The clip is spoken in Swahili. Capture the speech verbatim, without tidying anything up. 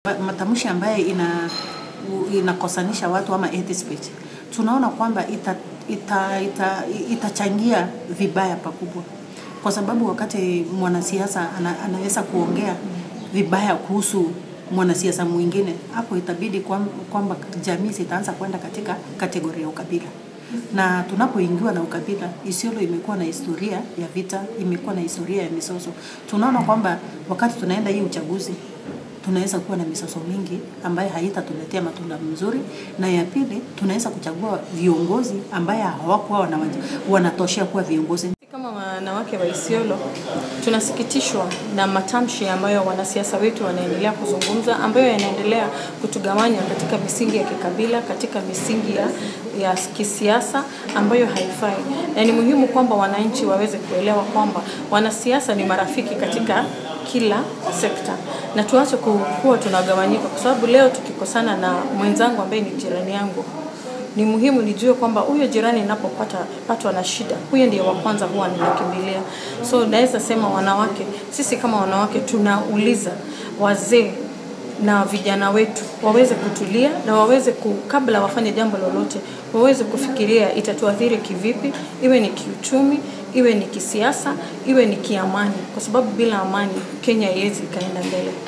Matamshi ambaye ina inakosanisha watu ama hate speech, tunaona kwamba ita ita ita itachangia vibaya pakubwa, kwa sababu wakati mwanasiasa ana, anaweza kuongea vibaya kuhusu mwanasiasa mwingine, hapo itabidi kwamba jamii itaanza kwenda katika kategoria ya ukabila. Na tunapoingiwa na ukabila, Isiolo imekuwa na historia ya vita, imekuwa na historia ya misoso. Tunaona kwamba wakati tunaenda hii uchaguzi, tunaweza kuwa na misoso mingi ambaye haitatuletea matunda mzuri, na ya pili tunaweza kuchagua viongozi ambaye hawakuwa wanatoshea kuwa viongozi. Kama wanawake wa Isiolo, tunasikitishwa na matamshi ambayo wanasiasa wetu wanaendelea kuzungumza, ambayo yanaendelea kutugawanya katika misingi ya kikabila, katika misingi ya, ya kisiasa ambayo haifai. Na ni muhimu kwamba wananchi waweze kuelewa kwamba wanasiasa ni marafiki katika kila sekta, na tuache kuwa tunagawanyika, kwa sababu leo tukikosana na mwenzangu ambaye ni jirani yangu, ni muhimu nijue kwamba huyo jirani ninapopata patwa na shida, huyo ndiye wa kwanza huwa ninakimbilia. So naweza sema wanawake, sisi kama wanawake tunauliza wazee na vijana wetu waweze kutulia na waweze ku, kabla wafanye jambo lolote, waweze kufikiria itatuathiri kivipi, iwe ni kiuchumi, iwe ni kisiasa, iwe ni kiamani, kwa sababu bila amani Kenya haiwezi kaenda mbele.